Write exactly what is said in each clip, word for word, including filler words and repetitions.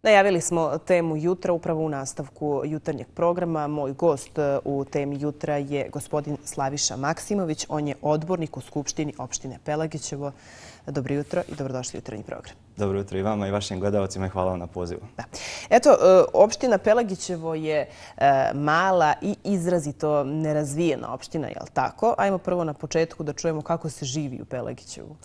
Najavili smo temu jutra upravo u nastavku jutarnjeg programa. Moj gost u temi jutra je gospodin Slaviša Maksimović. On je odbornik u Skupštini opštine Pelagićevo. Dobro jutro i dobrodošli u jutarnji program. Dobro jutro i vama i vašim gledalcima i hvala vam na pozivu. Da. Eto, opština Pelagićevo je mala i izrazito nerazvijena opština, je li tako? Ajmo prvo na početku da čujemo kako se živi u Pelagićevu.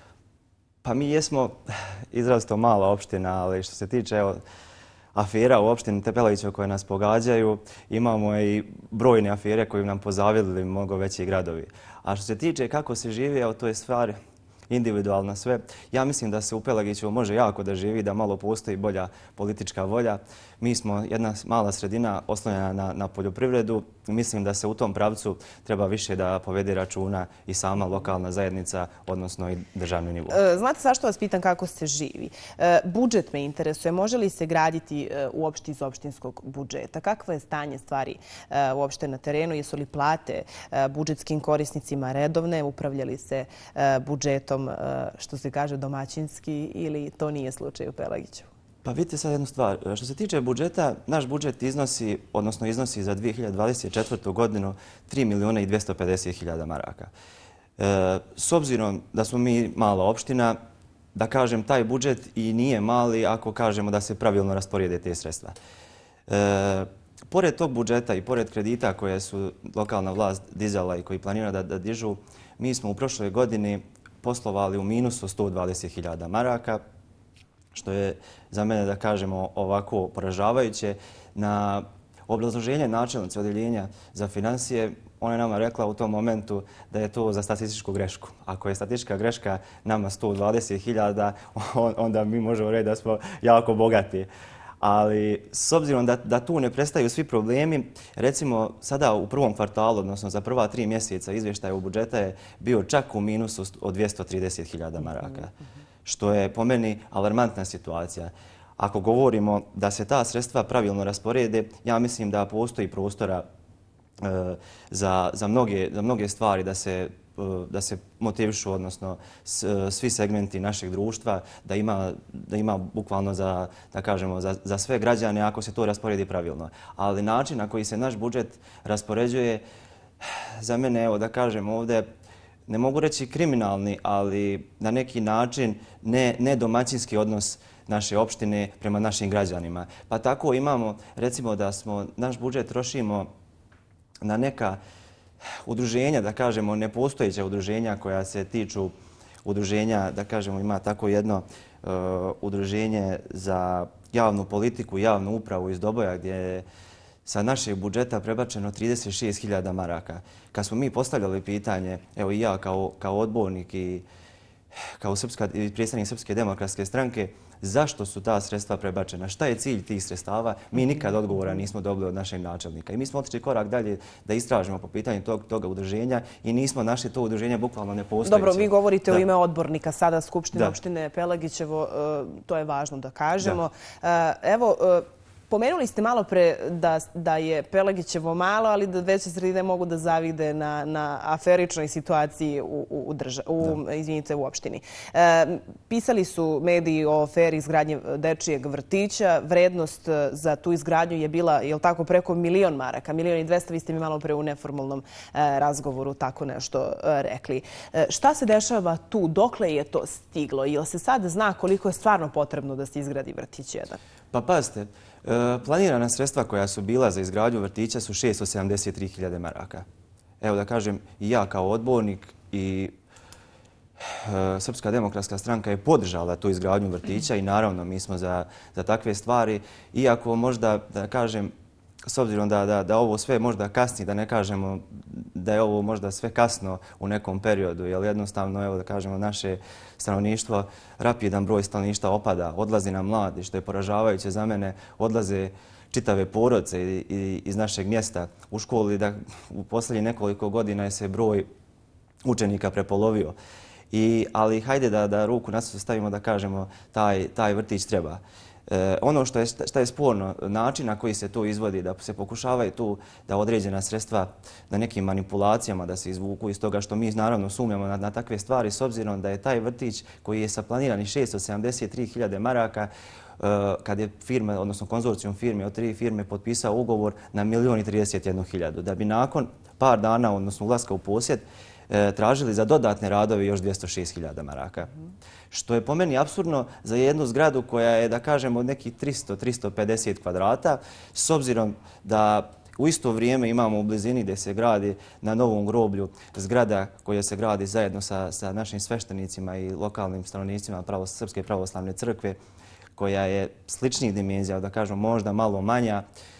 Pa mi jesmo izrazito mala opština, ali što se tiče evo, afera u opštini Pelagićevo koje nas pogađaju, imamo i brojne afere koje nam pozavidili mnogo veći gradovi. A što se tiče kako se živi, evo, to je stvar individualna sve. Ja mislim da se u Pelagićevu može jako da živi, da malo postoji bolja politička volja. Mi smo jedna mala sredina oslonjena na, na poljoprivredu. Mislim da se u tom pravcu treba više da povede računa i sama lokalna zajednica, odnosno i državni nivo. E, znate zašto vas pitam kako se živi? E, budžet me interesuje. Može li se graditi e, uopšte iz opštinskog budžeta? Kakvo je stanje stvari e, uopšte na terenu? Jesu li plate e, budžetskim korisnicima redovne? Upravljali se e, budžetom, e, što se kaže, domaćinski ili to nije slučaj u Pelagićevu? Pa vidite sad jednu stvar. Što se tiče budžeta, naš budžet iznosi, odnosno iznosi za dvije hiljade dvadeset četvrtu. godinu tri milijuna i dvjesto pedeset hiljada maraka. E, s obzirom da smo mi mala opština, da kažem, taj budžet i nije mali ako kažemo da se pravilno rasporede te sredstva. E, pored tog budžeta i pored kredita koje su lokalna vlast dizala i koji planira da, da dižu, mi smo u prošloj godini poslovali u minusu sto dvadeset hiljada maraka, što je za mene, da kažemo, ovako poražavajuće. Na obrazloženje načelnice odjeljenja za financije, ona je nama rekla u tom momentu da je to za statističku grešku. Ako je statistička greška nama sto dvadeset hiljada, onda mi možemo reći da smo jako bogati. Ali s obzirom da, da tu ne prestaju svi problemi, recimo sada u prvom kvartalu, odnosno za prva tri mjeseca izvještaja u budžeta je bio čak u minusu od dvjesto trideset hiljada maraka, što je po meni alarmantna situacija. Ako govorimo da se ta sredstva pravilno rasporede, ja mislim da postoji prostora e, za, za, mnoge, za mnoge stvari da se da se motivišu, odnosno svi segmenti našeg društva, da ima, da ima bukvalno za, da kažemo, za, za sve građane ako se to rasporedi pravilno. Ali način na koji se naš budžet raspoređuje, za mene, evo da kažem ovdje, ne mogu reći kriminalni, ali na neki način ne, ne domaćinski odnos naše opštine prema našim građanima. Pa tako imamo, recimo da smo naš budžet trošimo na neka udruženja, da kažemo, nepostojeća udruženja koja se tiču udruženja, da kažemo, ima tako jedno uh, udruženje za javnu politiku, javnu upravu iz Doboja gdje je sa našeg budžeta prebačeno trideset šest hiljada maraka. Kad smo mi postavljali pitanje, evo i ja kao, kao odbornik i kao srpska, predstavnik Srpske demokratske stranke, zašto su ta sredstva prebačena? Šta je cilj tih sredstava? Mi nikad odgovora nismo dobili od našeg načelnika. I mi smo otišli korak dalje da istražimo po pitanju tog, toga udruženja i nismo našli to udruženje bukvalno nepostojeće. Dobro, vi govorite da. u ime odbornika sada Skupštine da. opštine Pelagićevo. To je važno da kažemo. Da. Evo, pomenuli ste malo pre da, da je Pelagićevo malo, ali da veće sredine mogu da zavide na, na aferičnoj situaciji u, u, drža, u, izvinite, u opštini. E, pisali su mediji o aferi izgradnje dečijeg vrtića. Vrednost za tu izgradnju je bila, je li tako, preko milion maraka. Milion i dvesta, vi ste mi malo pre u neformalnom e, razgovoru tako nešto e, rekli. E, šta se dešava tu? Dokle je to stiglo? Jel se sad zna koliko je stvarno potrebno da se izgradi vrtić jedan? Pa pazite, planirana sredstva koja su bila za izgradnju vrtića su šesto sedamdeset tri hiljade maraka. Evo da kažem, i ja kao odbornik i Srpska demokratska stranka je podržala tu izgradnju vrtića i naravno mi smo za, za takve stvari. Iako možda, da kažem, s obzirom da, da, da ovo sve možda kasni, da ne kažemo da je ovo možda sve kasno u nekom periodu, jer jednostavno, evo da kažemo, naše stanovništvo, rapidan broj stanovništva opada, odlazi nam mladi, što je poražavajuće za mene, odlaze čitave porodice iz našeg mjesta u školi, da u posljednjih nekoliko godina je se broj učenika prepolovio. I, ali hajde da, da ruku na srce stavimo da kažemo taj, taj vrtić treba. E, ono što je, što je sporno, način na koji se to izvodi, da se pokušavaju tu da određena sredstva na nekim manipulacijama da se izvuku iz toga što mi naravno sumnjamo na, na takve stvari s obzirom da je taj vrtić koji je sa planiranih šesto sedamdeset tri hiljade maraka kad je firma, odnosno konzorcijum firme od tri firme potpisao ugovor na milijon i trideset jednu hiljadu, da bi nakon par dana, odnosno ulaska u posjed, tražili za dodatne radove još dvjesto šest hiljada maraka. Što je po meni apsurdno za jednu zgradu koja je, da kažemo, od nekih tristo do tristo pedeset kvadrata, s obzirom da u isto vrijeme imamo u blizini gdje se gradi na Novom groblju zgrada koja se gradi zajedno sa, sa našim sveštenicima i lokalnim stanovnicima pravo, Srpske pravoslavne crkve, koja je sličnih dimenzija, da kažem možda malo manja,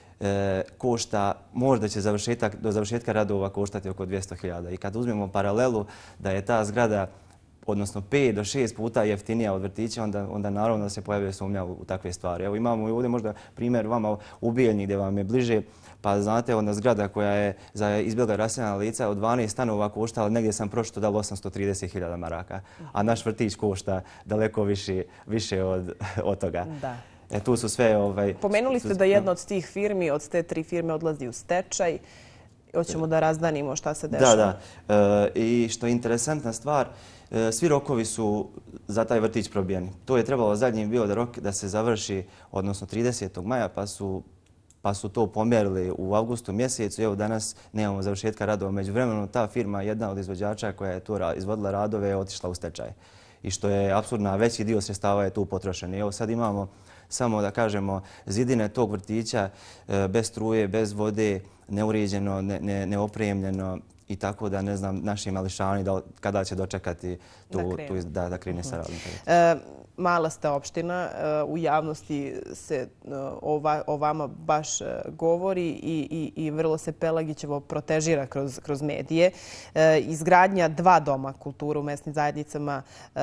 e, košta, možda će završetak, do završetka radova koštati oko dvjesto hiljada. I kad uzmemo paralelu da je ta zgrada odnosno pet do šest puta jeftinija od vrtića, onda, onda naravno da se pojavljuje sumnja u, u takve stvari. Evo imamo i ovdje možda primjer vama u Bijeljni gdje vam je bliže, pa znate onda zgrada koja je za izbjegla raseljena lica od dvanaest stanova koštala, negdje sam prošlo dalo osamsto trideset hiljada maraka, a naš vrtić košta daleko više, više od, od toga. Da. E, tu su sve... Ovaj, Pomenuli ste da jedna od tih firmi, od te tri firme odlazi u stečaj. Hoćemo da razdanimo šta se dešava. Da, da. E, I što je interesantna stvar, e, svi rokovi su za taj vrtić probijeni. To je trebalo zadnji bio da rok da se završi, odnosno tridesetog maja, pa su pa su to pomjerili u avgustu mjesecu. Evo danas nemamo završetka radova. Međuvremenu ta firma, jedna od izvođača koja je to izvodila radove, je otišla u stečaj. I što je apsurdno, veći dio sredstava je tu potrošen. I evo sad imamo samo da kažemo zidine tog vrtića bez struje, bez vode, neuređeno, ne, ne, neopremljeno i tako da ne znam naši mališani da, kada će dočekati tu, da, tu, da, da krene sa radom. E, mala ste opština, u javnosti se ova, o vama baš govori i, i, i vrlo se Pelagićevo protežira kroz, kroz medije. E, izgradnja dva doma kulture u mesnim zajednicama e,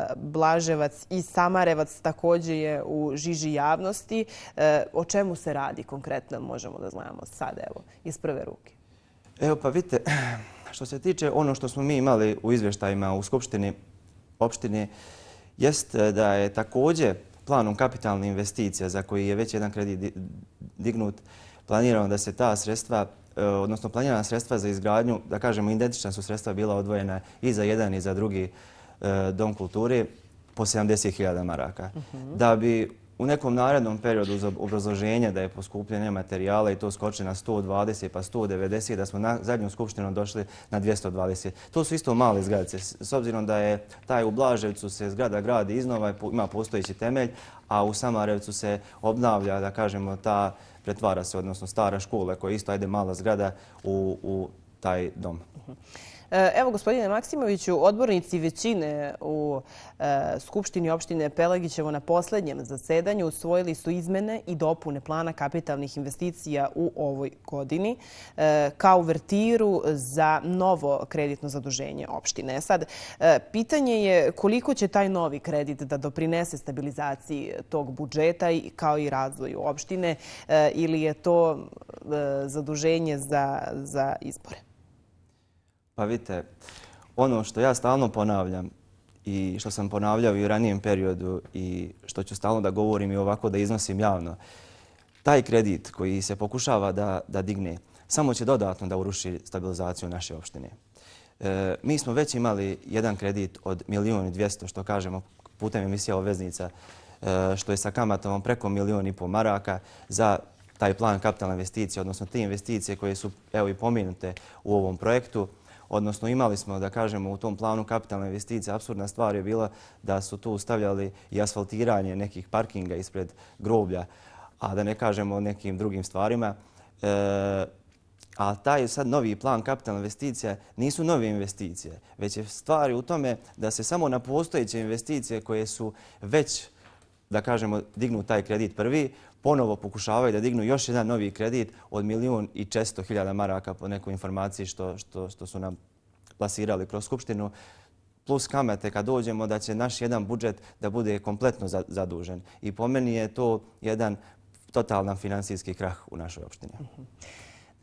Blaževac i Samarevac također je u žiži javnosti. E, o čemu se radi konkretno, možemo da znamo sad, evo, iz prve ruke. Evo pa vidite, što se tiče ono što smo mi imali u izvještajima u Skupštini opštine, jest da je također planom kapitalne investicije za koji je već jedan kredit dignut, planirano da se ta sredstva, odnosno planirana sredstva za izgradnju, da kažemo identična su sredstva bila odvojena i za jedan i za drugi dom kulture po sedamdeset hiljada maraka. Uh-huh. Da bi u nekom narednom periodu za obrazloženje da je poskupljenje materijala i to skoči na sto dvadeset pa sto devedeset, da smo na zadnju skupštinu došli na dvjesto dvadeset. To su isto male zgradice. S obzirom da je taj u Blaževcu se zgrada gradi iznova, ima postojeći temelj, a u Samarevcu se obnavlja, da kažemo, ta pretvara se, odnosno stara škola koja isto ajde mala zgrada u, u taj dom. Evo, gospodine Maksimoviću, odbornici većine u e, Skupštini opštine Pelagićevo na posljednjem zasedanju usvojili su izmene i dopune plana kapitalnih investicija u ovoj godini e, kao uvertiru za novo kreditno zaduženje opštine. Sad, e, pitanje je koliko će taj novi kredit da doprinese stabilizaciji tog budžeta i, kao i razvoju opštine e, ili je to e, zaduženje za, za izbore? Pa vidite, ono što ja stalno ponavljam i što sam ponavljao i u ranijem periodu i što ću stalno da govorim i ovako da iznosim javno, taj kredit koji se pokušava da, da digne samo će dodatno da uruši stabilizaciju naše opštine. E, mi smo već imali jedan kredit od milijon i dvjesto, što kažemo putem emisija obveznica, e, što je sa kamatom preko milijon i pol maraka za taj plan kapitalne investicije, odnosno te investicije koje su evo i pominute u ovom projektu. Odnosno imali smo, da kažemo, u tom planu kapitalne investicije. Apsurdna stvar je bila da su tu stavljali i asfaltiranje nekih parkinga ispred groblja, a da ne kažemo o nekim drugim stvarima. E, a taj sad novi plan kapitalne investicije nisu nove investicije, već je stvari u tome da se samo na postojeće investicije koje su već, da kažemo, dignu taj kredit prvi, ponovo pokušavaju da dignu još jedan novi kredit od milijon i četiristo hiljada maraka po nekoj informaciji što, što, što su nam plasirali kroz Skupštinu, plus kamate kad dođemo da će naš jedan budžet da bude kompletno zadužen. I po meni je to jedan totalan finansijski krah u našoj opštini.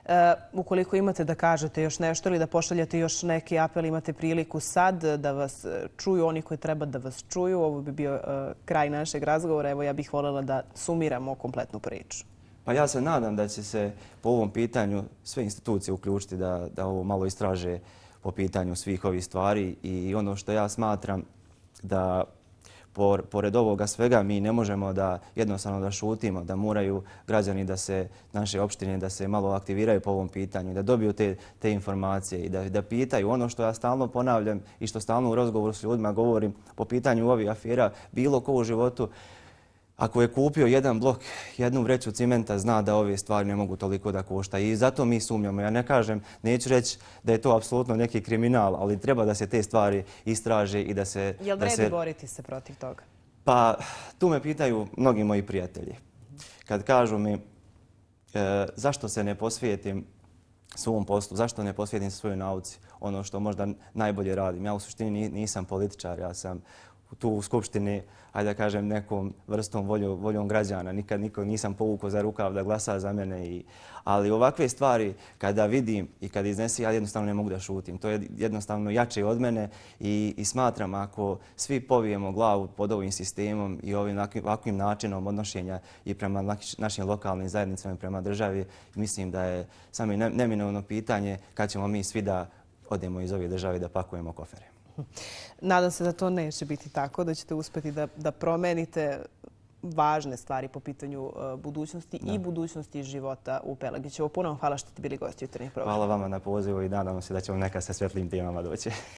Ukoliko imate da kažete još nešto ili da pošaljete još neki apel, imate priliku sad da vas čuju oni koji treba da vas čuju. Ovo bi bio kraj našeg razgovora. Evo, ja bih voljela da sumiramo kompletnu priču. Pa ja se nadam da će se po ovom pitanju sve institucije uključiti da, da ovo malo istraže po pitanju svih ovih stvari i ono što ja smatram da pored ovoga svega mi ne možemo da jednostavno da šutimo, da moraju građani da se, naše opštine da se malo aktiviraju po ovom pitanju, da dobiju te, te informacije i da, da pitaju ono što ja stalno ponavljam i što stalno u razgovoru s ljudima govorim po pitanju ovih afera, bilo ko u životu. Ako je kupio jedan blok, jednu vreću cimenta, zna da ove stvari ne mogu toliko da košta i zato mi sumnjamo. Ja ne kažem, neću reći da je to apsolutno neki kriminal, ali treba da se te stvari istraže i da se... Jel vredi boriti se protiv toga? Pa tu me pitaju mnogi moji prijatelji. Kad kažu mi zašto se ne posvijetim svom poslu, zašto ne posvijetim se svojoj nauci, ono što možda najbolje radim. Ja u suštini nisam političar, ja sam tu u Skupštini, ajde da kažem, nekom vrstom voljom, voljom građana. Nikad niko nisam povukao za rukav da glasa za mene. I, ali ovakve stvari kada vidim i kad iznesi, ja jednostavno ne mogu da šutim. To je jednostavno jače od mene i, i smatram ako svi povijemo glavu pod ovim sistemom i ovim ovakvim načinom odnošenja i prema našim lokalnim zajednicama i prema državi, mislim da je samo neminovno pitanje kad ćemo mi svi da odemo iz ove države da pakujemo kofere. Nadam se da to neće biti tako, da ćete uspjeti da, da promenite važne stvari po pitanju uh, budućnosti da. i budućnosti života u Pelagićevu. Puno vam hvala što ste bili gosti jutarnjih programa. Hvala vama na pozivu i nadamo se da ćemo neka sa svetlim temama doći.